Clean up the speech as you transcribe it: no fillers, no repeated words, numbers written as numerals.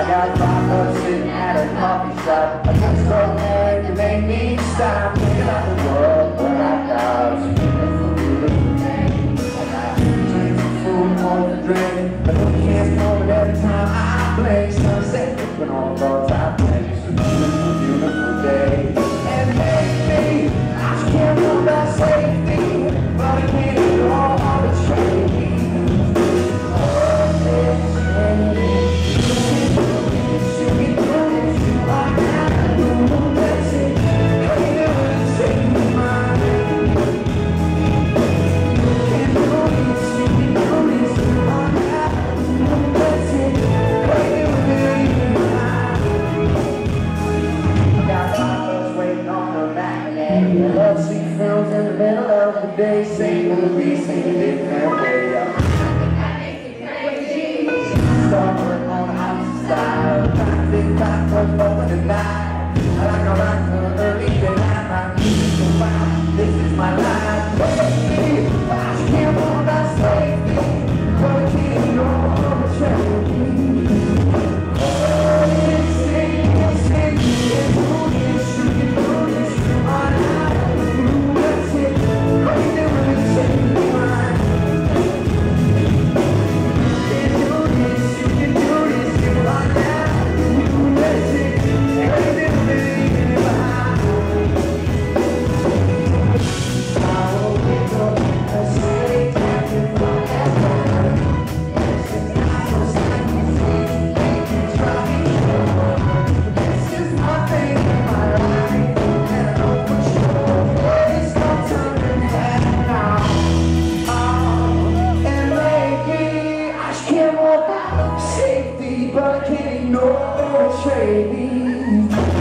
got $5 sitting at a coffee shop. I just so mad you make me stop. Thinking about the world, what I got. It's a beautiful thing. I got drinks and food, more to drink. But no can't know it every time I blink. Sunset, when all the thoughts I think. It's a beautiful, beautiful day. And maybe I just can't run that safety, but I can't do all the training. Love sweet films in the middle of the day, same movies, sing a different way. That makes me crazy. Start working on the opposite style. Trying to think back, touch open at night. I like a rock till early tonight. My music's so fine. This is my life. Baby, I just can't want that safety, but I can't go on the train. Safety, but I can't ignore the trading.